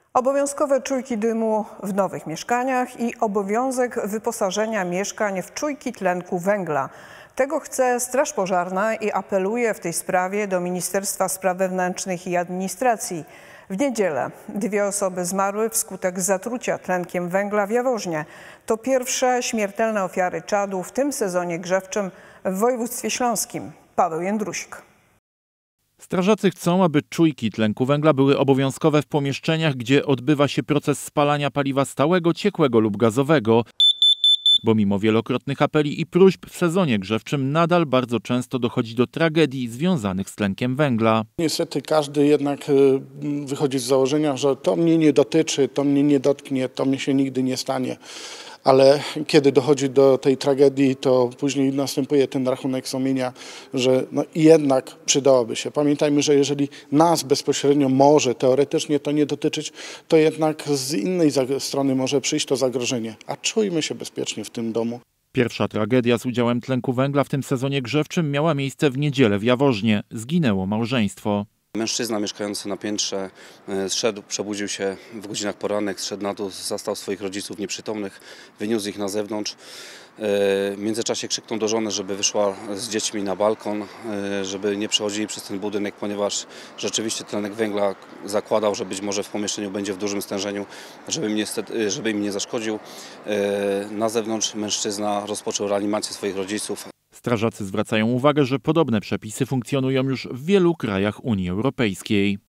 Obowiązkowe czujki dymu w nowych mieszkaniach i obowiązek wyposażenia mieszkań w czujki tlenku węgla. Tego chce Straż Pożarna i apeluje w tej sprawie do Ministerstwa Spraw Wewnętrznych i Administracji. W niedzielę 2 osoby zmarły wskutek zatrucia tlenkiem węgla w Jaworznie. To pierwsze śmiertelne ofiary czadu w tym sezonie grzewczym w województwie śląskim. Paweł Jędrusik. Strażacy chcą, aby czujki tlenku węgla były obowiązkowe w pomieszczeniach, gdzie odbywa się proces spalania paliwa stałego, ciekłego lub gazowego. Bo mimo wielokrotnych apeli i próśb w sezonie grzewczym nadal bardzo często dochodzi do tragedii związanych z tlenkiem węgla. Niestety każdy jednak wychodzi z założenia, że to mnie nie dotyczy, to mnie nie dotknie, to mi się nigdy nie stanie. Ale kiedy dochodzi do tej tragedii, to później następuje ten rachunek sumienia, że jednak przydałoby się. Pamiętajmy, że jeżeli nas bezpośrednio może teoretycznie to nie dotyczyć, to jednak z innej strony może przyjść to zagrożenie. A czujmy się bezpiecznie w tym domu. Pierwsza tragedia z udziałem tlenku węgla w tym sezonie grzewczym miała miejsce w niedzielę w Jaworznie. Zginęło małżeństwo. Mężczyzna mieszkający na piętrze zszedł, przebudził się w godzinach porannych, zszedł na dół, zastał swoich rodziców nieprzytomnych, wyniósł ich na zewnątrz. W międzyczasie krzyknął do żony, żeby wyszła z dziećmi na balkon, żeby nie przechodzili przez ten budynek, ponieważ rzeczywiście tlenek węgla zakładał, że być może w pomieszczeniu będzie w dużym stężeniu, żeby im nie zaszkodził. Na zewnątrz mężczyzna rozpoczął reanimację swoich rodziców. Strażacy zwracają uwagę, że podobne przepisy funkcjonują już w wielu krajach Unii Europejskiej.